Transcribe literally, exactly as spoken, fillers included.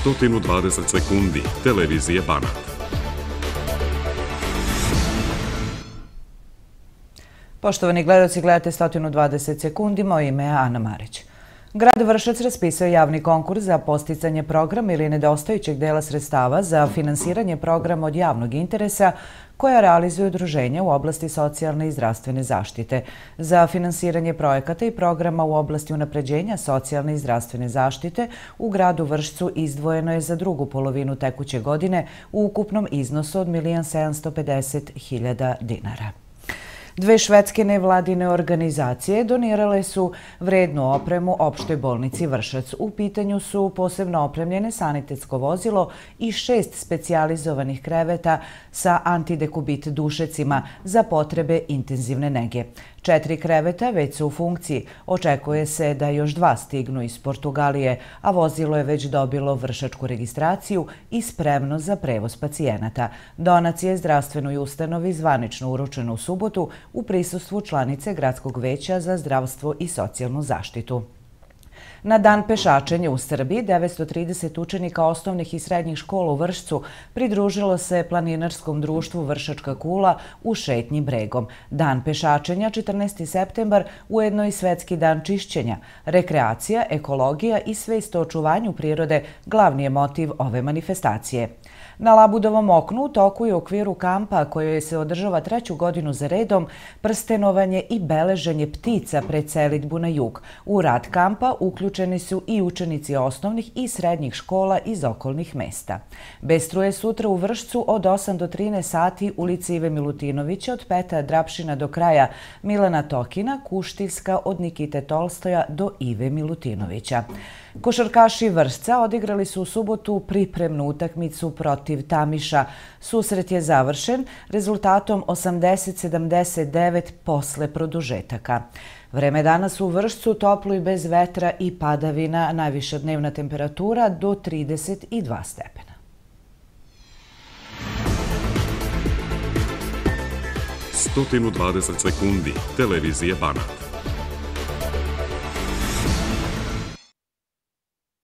sto dvadeset sekundi televizije Banat. Poštovani gledaoci, gledate sto dvadeset sekundi, moje ime je Ana Marić. Grad Vršac raspisao javni konkurs za posticanje programa ili nedostajućeg dela sredstava za finansiranje programa od javnog interesa koja realizuje udruženja u oblasti socijalne i zdravstvene zaštite. Za finansiranje projekata i programa u oblasti unapređenja socijalne i zdravstvene zaštite u gradu Vršcu izdvojeno je za drugu polovinu tekuće godine u ukupnom iznosu od milion sedamsto pedeset hiljada dinara. Dve švedske nevladine organizacije donirale su vrednu opremu opštoj bolnici Vršac. U pitanju su posebno opremljene sanitetsko vozilo i šest specijalizovanih kreveta sa antidekubit dušecima za potrebe intenzivne nege. Četiri kreveta već su u funkciji. Očekuje se da još dva stignu iz Portugalije, a vozilo je već dobilo vršačku registraciju i spremno za prevoz pacijenata. Donacije zdravstvenoj ustanovi zvanično uručeno u subotu u prisustvu članice Gradskog veća za zdravstvo i socijalnu zaštitu. Na dan pešačenja u Srbiji devetsto trideset učenika osnovnih i srednjih škola u Vršcu pridružilo se planinarskom društvu Vršačka kula u šetnji bregom. Dan pešačenja, četrnaesti septembar, ujedno i svetski dan čišćenja. Rekreacija, ekologija i svest o očuvanju prirode glavni je motiv ove manifestacije. Na Labudovom oknu u toku je u okviru kampa koje se održava treću godinu za redom prstenovanje i beleženje ptica pred selidbu na jug. U rad kampa uključeni su i učenici osnovnih i srednjih škola iz okolnih mesta. Bez struje sutra u Vršcu od osam do trinaest sati ulici Ive Milutinovića od Petra Drapšina do kraja Milana Tokina, Kuštivska od Nikite Tolstoja do Ive Milutinovića. Košarkaši Vršca odigrali su u subotu pripremnu utakmicu protiv Tamiša. Susret je završen rezultatom osamdeset sedamdeset devet posle produžetaka. Vreme danas u Vršcu toplo i bez vetra i padavina, najviša dnevna temperatura do trideset dva stepena. sto dvadeset sekundi televizije Banat.